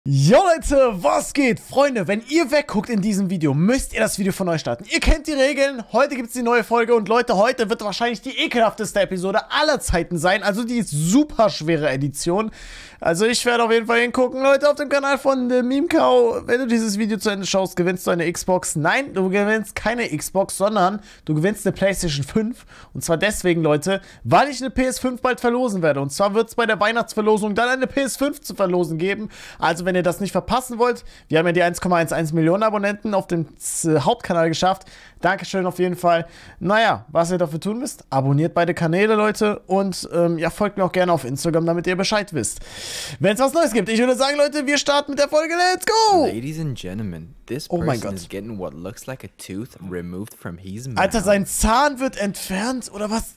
Jo Leute, was geht? Freunde, wenn ihr wegguckt in diesem Video, müsst ihr das Video von neu starten. Ihr kennt die Regeln, heute gibt es die neue Folge und Leute, heute wird wahrscheinlich die ekelhafteste Episode aller Zeiten sein. Also die super schwere Edition. Also ich werde auf jeden Fall hingucken, Leute, auf dem Kanal von Mimikau. Wenn du dieses Video zu Ende schaust, gewinnst du eine Xbox. Nein, du gewinnst keine Xbox, sondern du gewinnst eine PlayStation 5. Und zwar deswegen, Leute, weil ich eine PS5 bald verlosen werde. Und zwar wird es bei der Weihnachtsverlosung dann eine PS5 zu verlosen geben. Also wenn ihr das nicht verpassen wollt, wir haben ja die 1,11 Millionen Abonnenten auf dem Hauptkanal geschafft. Dankeschön auf jeden Fall. Naja, was ihr dafür tun müsst, abonniert beide Kanäle, Leute. Und ja, folgt mir auch gerne auf Instagram, damit ihr Bescheid wisst. Wenn es was Neues gibt, ich würde sagen, Leute, wir starten mit der Folge. Let's go! Ladies and gentlemen, this person is getting what looks like a tooth removed from his mouth. Alter, sein Zahn wird entfernt, oder was?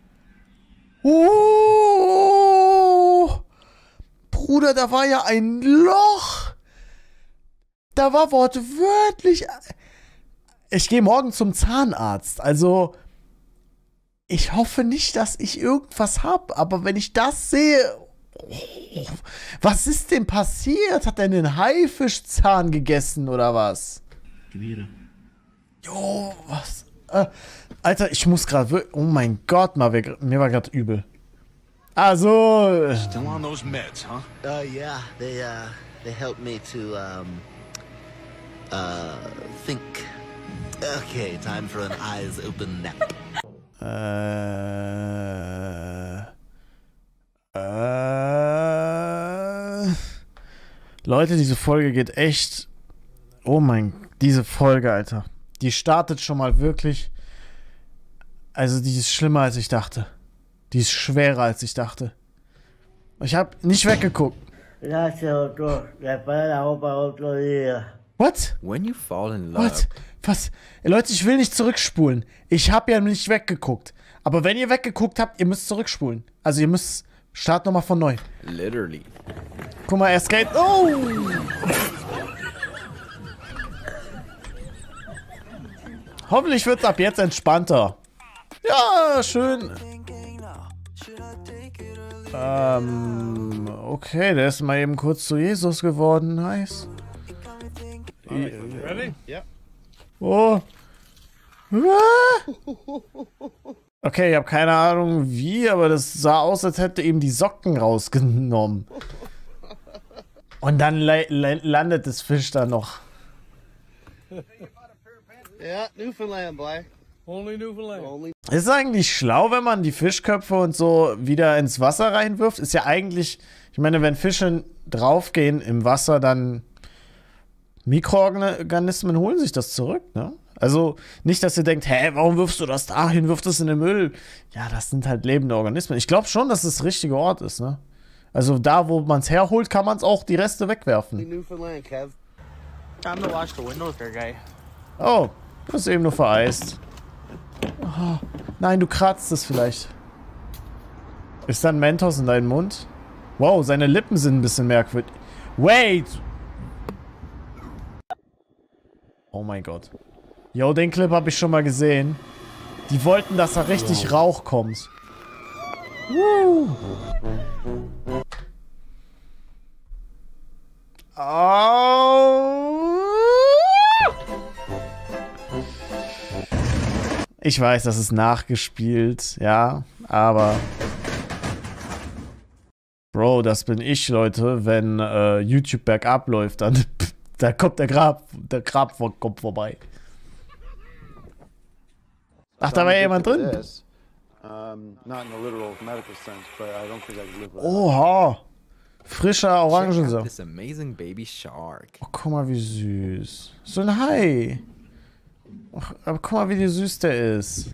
Oh! Bruder, da war ja ein Loch. Da war wortwörtlich... Ich gehe morgen zum Zahnarzt, also... Ich hoffe nicht, dass ich irgendwas habe, aber wenn ich das sehe... Oh, was ist denn passiert? Hat er einen Haifischzahn gegessen oder was? Jo, was? Alter, ich muss gerade... Oh mein Gott, mir war gerade übel. Also... Still on those meds, huh? Yeah, they helped me to, think. Okay, time for an eyes open nap. Leute, diese Folge geht echt... Oh mein... Diese Folge, Alter. Die startet schon mal wirklich... Also, die ist schlimmer, als ich dachte. Die ist schwerer, als ich dachte. Ich habe nicht weggeguckt. What? When you fall in love. What? Was? Leute, ich will nicht zurückspulen. Ich habe ja nicht weggeguckt. Aber wenn ihr weggeguckt habt, ihr müsst zurückspulen. Also ihr müsst... Start nochmal von neu. Literally. Guck mal, er skate... Oh! Hoffentlich wird es ab jetzt entspannter. Ja, schön. Okay, der ist mal eben kurz zu Jesus geworden. Nice. Ready? Yeah. Oh. Okay, ich habe keine Ahnung wie, aber das sah aus, als hätte ihm die Socken rausgenommen. Und dann landet das Fisch da noch. Yeah, Newfoundland, boy. Only Newfoundland. Ist es eigentlich schlau, wenn man die Fischköpfe und so wieder ins Wasser reinwirft? Ist ja eigentlich, ich meine, wenn Fische draufgehen im Wasser, dann Mikroorganismen holen sich das zurück, ne? Also nicht, dass ihr denkt, hä, warum wirfst du das da hin, wirft es in den Müll? Ja, das sind halt lebende Organismen. Ich glaube schon, dass es das richtige Ort ist, ne? Also da, wo man es herholt, kann man es auch die Reste wegwerfen. Newfoundland, Kev. Time to wash the windows there, guy. Oh, du bist eben nur vereist. Oh, nein, du kratzt es vielleicht. Ist da ein Mentos in deinem Mund? Wow, seine Lippen sind ein bisschen merkwürdig. Wait! Oh mein Gott. Yo, den Clip habe ich schon mal gesehen. Die wollten, dass da richtig Rauch kommt. Woo. Oh. Ich weiß, das ist nachgespielt, ja, aber... Bro, das bin ich, Leute, wenn YouTube bergab läuft, dann da kommt der Grab kommt vorbei. Ach, da war ja jemand drin. Oha. Frischer Orangensaft. This amazing baby shark. Oh, guck mal, wie süß. So ein Hai. Ach, aber guck mal, wie süß der ist.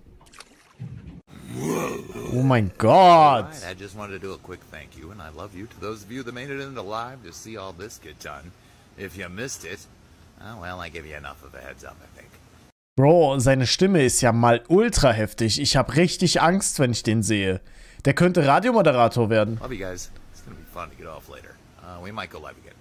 Oh mein Gott. I just wanted to do a quick thank you, and I love you to those of you that made it in alive to see all this get done. If you missed it, well, I give you enough of a heads up, I think. Bro, seine Stimme ist ja mal ultra heftig. Ich habe richtig Angst, wenn ich den sehe. Der könnte Radiomoderator werden. Love you guys. It's gonna be fun to get off later. We might go live again.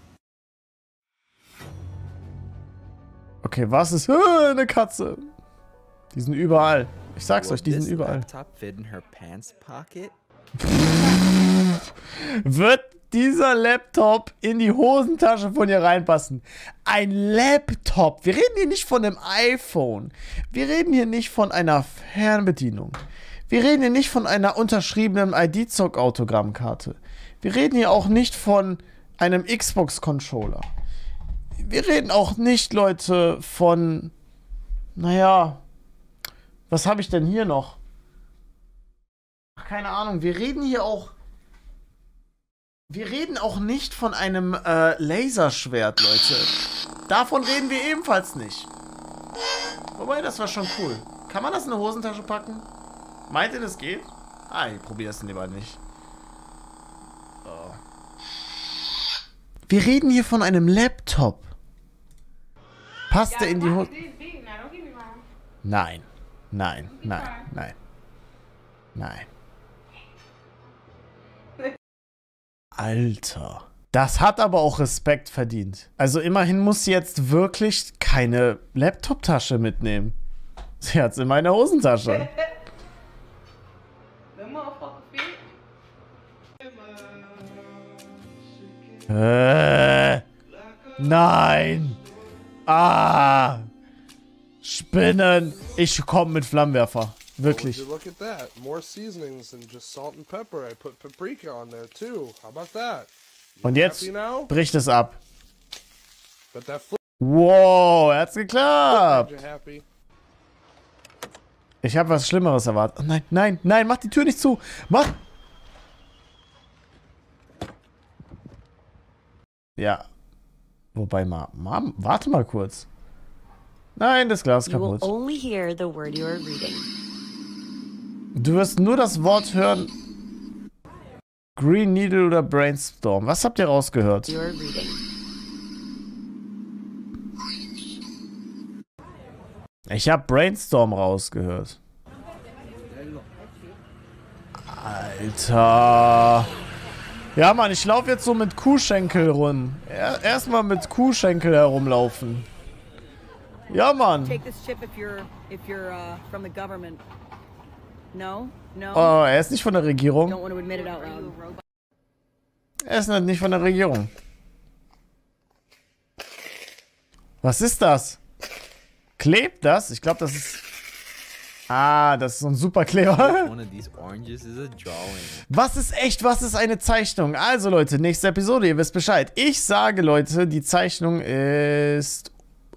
Okay, was ist... eine Katze. Die sind überall. Ich sag's euch, die sind überall. Laptop fit in her pants pocket? Wird dieser Laptop in die Hosentasche von ihr reinpassen? Ein Laptop. Wir reden hier nicht von einem iPhone. Wir reden hier nicht von einer Fernbedienung. Wir reden hier nicht von einer unterschriebenen ID-Zock-Autogrammkarte. Wir reden hier auch nicht von einem Xbox-Controller. Wir reden auch nicht, Leute, von... Naja... Was habe ich denn hier noch? Ach, keine Ahnung. Wir reden hier auch... Wir reden auch nicht von einem Laserschwert, Leute. Davon reden wir ebenfalls nicht. Wobei, das war schon cool. Kann man das in eine Hosentasche packen? Meint ihr, das geht? Ah, ich probiere es lieber nicht. Oh. Wir reden hier von einem Laptop. Passt der in die Hose? Nein. Nein, nein, nein. Nein. Alter. Das hat aber auch Respekt verdient. Also immerhin muss sie jetzt wirklich keine Laptop-Tasche mitnehmen. Sie hat es in meiner Hosentasche. Nein. Ah. Spinnen. Ich komme mit Flammenwerfer. Wirklich. Look at that. More seasonings than just salt and pepper. I put paprika on there too. How about that? Und jetzt bricht es ab. But that wow, hat's geklappt. Ich habe was Schlimmeres erwartet. Oh nein, nein, nein, mach die Tür nicht zu. Mach. Ja. Wobei, Mom, warte mal kurz. Nein, das Glas ist kaputt. Du wirst nur das Wort hören. Green Needle oder Brainstorm. Was habt ihr rausgehört? Ich habe Brainstorm rausgehört. Alter. Ja, Mann, ich laufe jetzt so mit Kuhschenkel rum. Erstmal mit Kuhschenkel herumlaufen. Ja, Mann. Oh, er ist nicht von der Regierung. Er ist nicht von der Regierung. Was ist das? Klebt das? Ich glaube, das ist... Ah, das ist so ein Superkleber. Was ist echt? Was ist eine Zeichnung? Also, Leute, nächste Episode, ihr wisst Bescheid. Ich sage, Leute, die Zeichnung ist...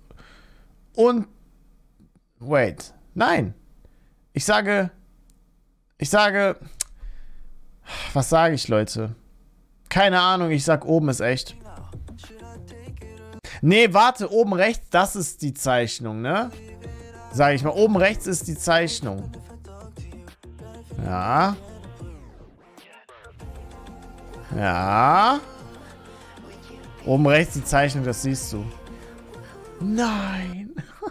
Wait. Nein. Ich sage... Was sage ich, Leute? Keine Ahnung, ich sag, oben ist echt. Nee, warte, oben rechts, das ist die Zeichnung, ne? Sag ich mal, oben rechts ist die Zeichnung. Ja. Ja. Oben rechts die Zeichnung, das siehst du. Nein.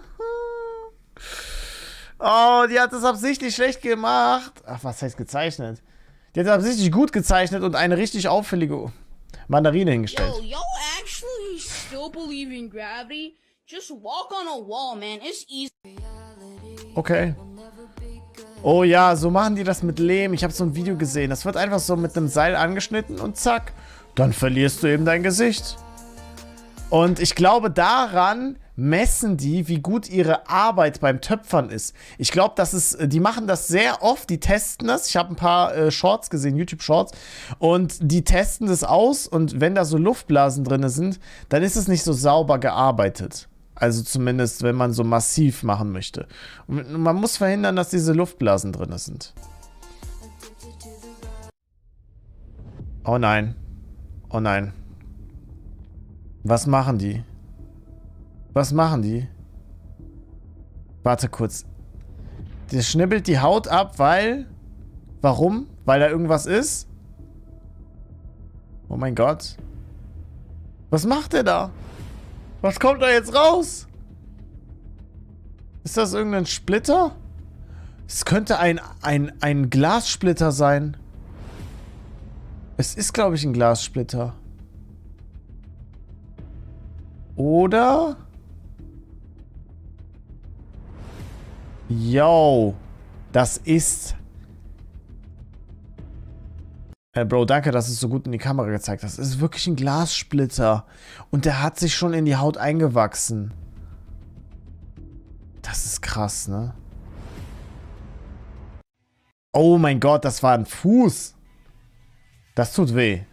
Oh, die hat das absichtlich schlecht gemacht. Ach, was heißt gezeichnet? Die hat das absichtlich gut gezeichnet und eine richtig auffällige Mandarine hingestellt. Yo, actually still believe in gravity? Just walk on a wall, man. It's easy. Okay. Oh ja, so machen die das mit Lehm. Ich habe so ein Video gesehen. Das wird einfach so mit einem Seil angeschnitten und zack. Dann verlierst du eben dein Gesicht. Und ich glaube, daran messen die, wie gut ihre Arbeit beim Töpfern ist. Ich glaube, die machen das sehr oft, die testen das. Ich habe ein paar Shorts gesehen, YouTube-Shorts, und die testen das aus, und wenn da so Luftblasen drin sind, dann ist es nicht so sauber gearbeitet. Also zumindest, wenn man so massiv machen möchte. Und man muss verhindern, dass diese Luftblasen drin sind. Oh nein. Oh nein. Was machen die? Was machen die? Warte kurz. Der schnibbelt die Haut ab, weil... Warum? Weil da irgendwas ist? Oh mein Gott. Was macht der da? Was kommt da jetzt raus? Ist das irgendein Splitter? Es könnte ein Glassplitter sein. Es ist, glaube ich, ein Glassplitter. Oder? Yo, das ist Bro, danke, dass du es so gut in die Kamera gezeigt hast. Es ist wirklich ein Glassplitter. Und der hat sich schon in die Haut eingewachsen. Das ist krass, ne? Oh mein Gott, das war ein Fuß. Das tut weh.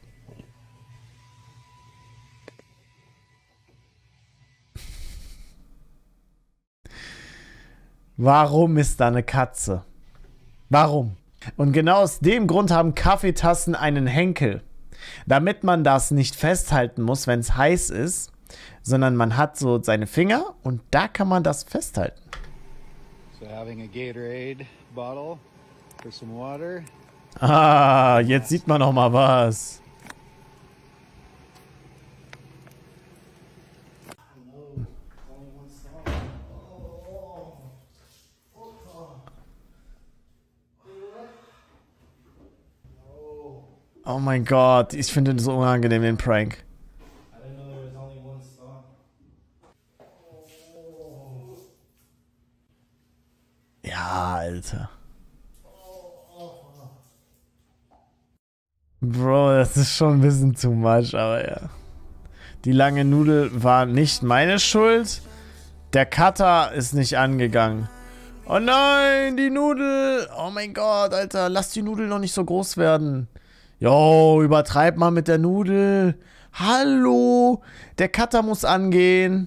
Warum ist da eine Katze? Warum? Und genau aus dem Grund haben Kaffeetassen einen Henkel. Damit man das nicht festhalten muss, wenn es heiß ist, sondern man hat so seine Finger und da kann man das festhalten. So having a Gatorade bottle for some water. Ah, jetzt sieht man noch mal was. Oh mein Gott, ich finde das so unangenehm, den Prank. Ja, Alter. Bro, das ist schon ein bisschen too much, aber ja. Die lange Nudel war nicht meine Schuld. Der Cutter ist nicht angegangen. Oh nein, die Nudel. Oh mein Gott, Alter, lass die Nudel noch nicht so groß werden. Jo, übertreib mal mit der Nudel. Hallo, der Cutter muss angehen.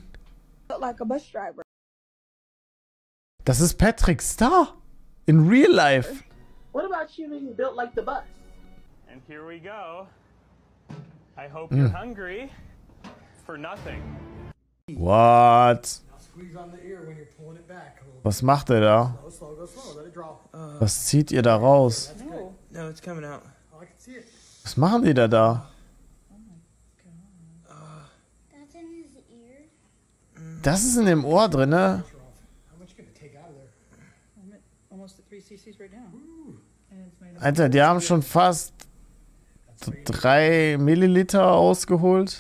Das ist Patrick Star. In real life. What about you being built like the bus? And here we go. I hope you're hungry for nothing. What? Was macht er da? Was zieht ihr da raus? No, it's coming out. Was machen die da? Das ist in dem Ohr drin, ne? Alter, die haben schon fast 3 Milliliter ausgeholt.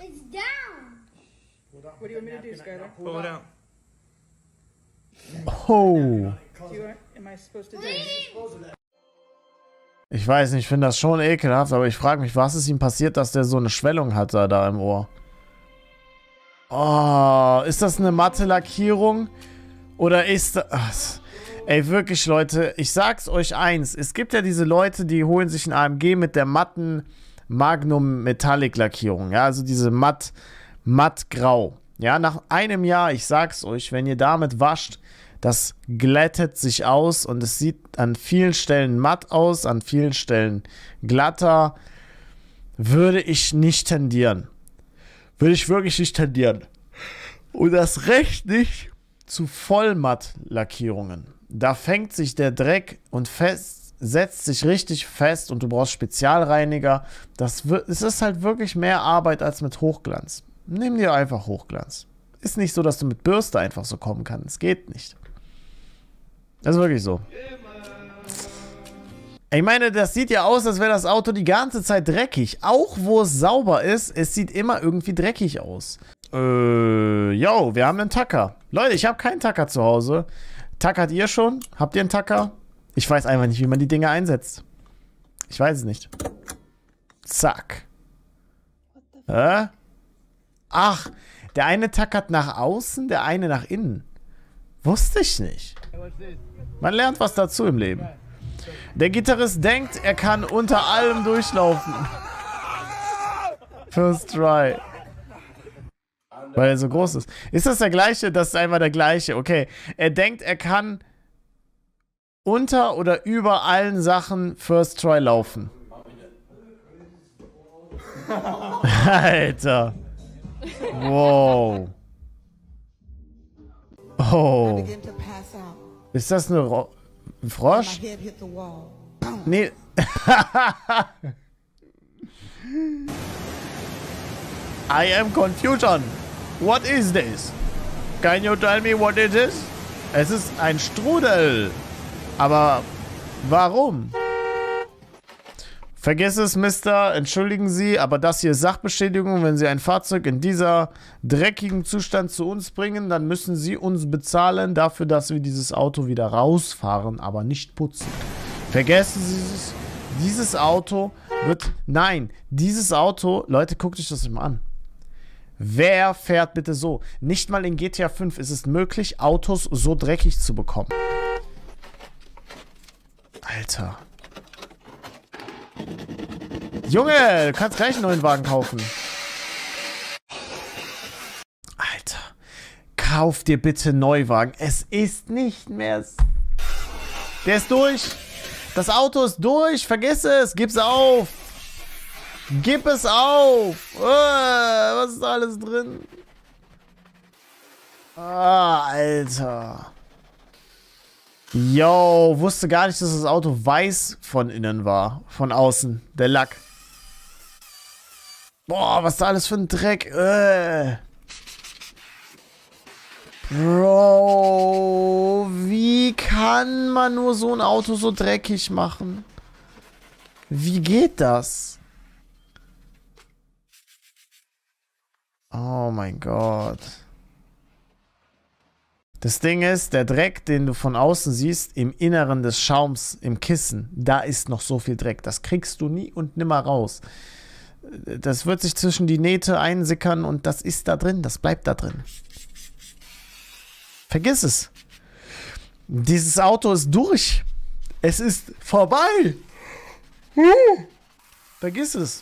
Oh. Ich weiß nicht, ich finde das schon ekelhaft, aber ich frage mich, was ist ihm passiert, dass der so eine Schwellung hat da im Ohr? Oh, ist das eine matte Lackierung? Oder ist das... Ey, wirklich, Leute, ich sag's euch eins. Es gibt ja diese Leute, die holen sich ein AMG mit der matten Magnum Metallic Lackierung. Ja, also diese mattgrau. Ja, nach einem Jahr, ich sag's euch, wenn ihr damit wascht, das glättet sich aus und es sieht an vielen Stellen matt aus, an vielen Stellen glatter. Würde ich nicht tendieren. Würde ich wirklich nicht tendieren. Und das recht nicht zu Vollmatt-Lackierungen. Da fängt sich der Dreck und setzt sich richtig fest und du brauchst Spezialreiniger. Es ist halt wirklich mehr Arbeit als mit Hochglanz. Nimm dir einfach Hochglanz. Ist nicht so, dass du mit Bürste einfach so kommen kannst. Geht nicht. Das ist wirklich so. Ich meine, das sieht ja aus, als wäre das Auto die ganze Zeit dreckig. Auch wo es sauber ist, es sieht immer irgendwie dreckig aus. Jo, wir haben einen Tacker. Leute, ich habe keinen Tacker zu Hause. Tackert ihr schon? Habt ihr einen Tacker? Ich weiß einfach nicht, wie man die Dinge einsetzt. Ich weiß es nicht. Zack. Ach, der eine tackert nach außen, der eine nach innen. Wusste ich nicht. Man lernt was dazu im Leben. Der Gitarrist denkt, er kann unter allem durchlaufen. First try. Weil er so groß ist. Ist das der gleiche? Das ist einfach der gleiche. Okay. Er denkt, er kann unter oder über allen Sachen First Try laufen. Alter. Wow. Oh. Ist das eine ein Frosch? Nee. I am confusion. What is this? Can you tell me what it is? Es ist ein Strudel. Aber warum? Vergiss es, Mister. Entschuldigen Sie, aber das hier ist Sachbeschädigung. Wenn Sie ein Fahrzeug in dieser dreckigen Zustand zu uns bringen, dann müssen Sie uns bezahlen dafür, dass wir dieses Auto wieder rausfahren, aber nicht putzen. Vergessen Sie es. Dieses Auto Nein, dieses Auto, Leute, guckt euch das mal an. Wer fährt bitte so? Nicht mal in GTA 5 ist es möglich, Autos so dreckig zu bekommen. Alter. Junge, du kannst gleich einen neuen Wagen kaufen. Alter. Kauf dir bitte einen Neuwagen. Es ist nicht mehr... Der ist durch. Das Auto ist durch. Vergiss es. Gib's auf. Gib es auf. Was ist da alles drin? Ah, Alter. Yo, wusste gar nicht, dass das Auto weiß von innen war. Von außen. Der Lack. Boah, was da alles für ein Dreck. Bro, wie kann man nur so ein Auto so dreckig machen? Wie geht das? Oh mein Gott. Das Ding ist, der Dreck, den du von außen siehst, im Inneren des Schaums, im Kissen, da ist noch so viel Dreck. Das kriegst du nie und nimmer raus. Das wird sich zwischen die Nähte einsickern und das ist da drin, das bleibt da drin. Vergiss es. Dieses Auto ist durch. Es ist vorbei. Vergiss es.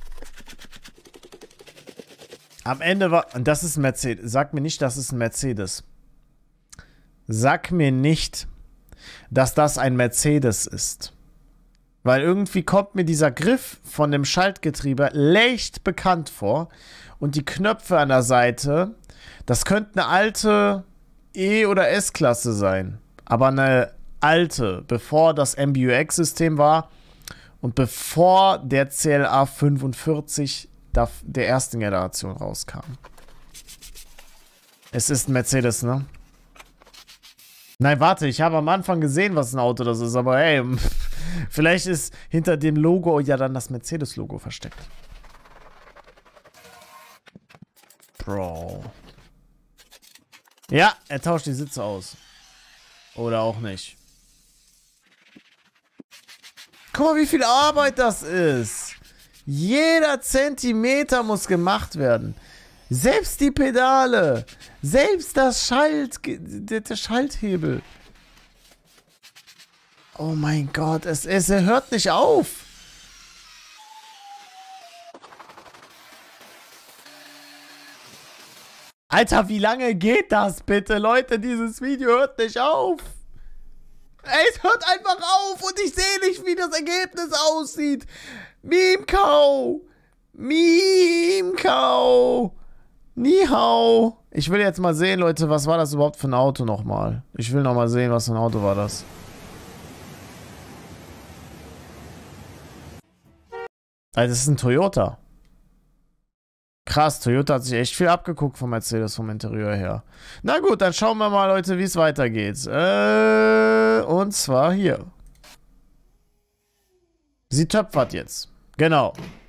Am Ende war... Und das ist ein Mercedes. Sag mir nicht, das ist ein Mercedes. Sag mir nicht, dass das ein Mercedes ist. Weil irgendwie kommt mir dieser Griff von dem Schaltgetriebe leicht bekannt vor. Und die Knöpfe an der Seite, das könnte eine alte E- oder S-Klasse sein. Aber eine alte, bevor das MBUX-System war und bevor der CLA 45 der ersten Generation rauskam. Es ist ein Mercedes, ne? Nein, warte, ich habe am Anfang gesehen, was ein Auto das ist, aber hey, vielleicht ist hinter dem Logo ja dann das Mercedes-Logo versteckt. Bro. Ja, er tauscht die Sitze aus. Oder auch nicht. Guck mal, wie viel Arbeit das ist. Jeder Zentimeter muss gemacht werden. Selbst die Pedale. Selbst das der Schalthebel. Oh mein Gott, es hört nicht auf. Alter, wie lange geht das bitte? Leute, dieses Video hört nicht auf. Es hört einfach auf und ich sehe nicht, wie das Ergebnis aussieht. Mimikau. Mimikau. Ni hao. Ich will jetzt mal sehen, Leute, was war das überhaupt für ein Auto nochmal? Ich will nochmal sehen, was für ein Auto war das. Also, das ist ein Toyota. Krass, Toyota hat sich echt viel abgeguckt vom Mercedes, vom Interieur her. Na gut, dann schauen wir mal, Leute, wie es weitergeht. Und zwar hier. Sie töpfert jetzt. Genau.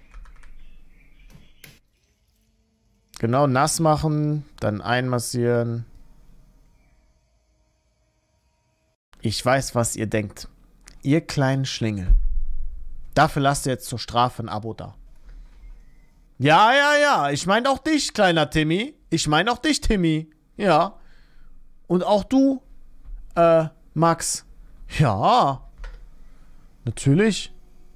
Genau, nass machen, dann einmassieren. Ich weiß, was ihr denkt. Ihr kleinen Schlingel. Dafür lasst ihr jetzt zur Strafe ein Abo da. Ja, ja, ja. Ich meine auch dich, kleiner Timmy. Ich meine auch dich, Timmy. Ja. Und auch du, Max. Ja. Natürlich.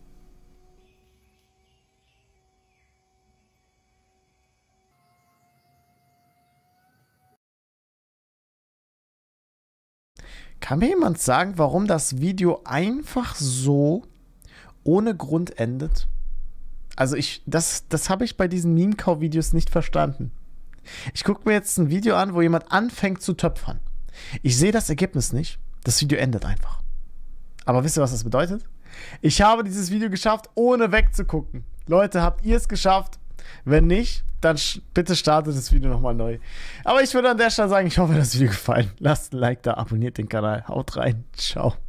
Kann mir jemand sagen, warum das Video einfach so ohne Grund endet? Also das habe ich bei diesen Mimikau-Videos nicht verstanden. Ich gucke mir jetzt ein Video an, wo jemand anfängt zu töpfern. Ich sehe das Ergebnis nicht. Das Video endet einfach. Aber wisst ihr, was das bedeutet? Ich habe dieses Video geschafft, ohne wegzugucken. Leute, habt ihr es geschafft? Wenn nicht, dann bitte startet das Video nochmal neu. Aber ich würde an der Stelle sagen, ich hoffe, das Video gefallen. Lasst ein Like da, abonniert den Kanal. Haut rein. Ciao.